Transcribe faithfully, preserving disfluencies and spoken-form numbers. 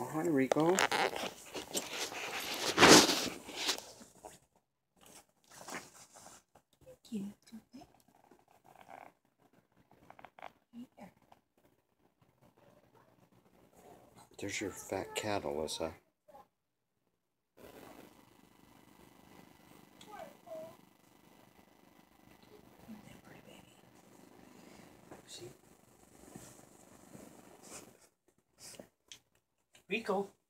Oh, hi, Rico. You. There's your fat cat, Alyssa. Rico.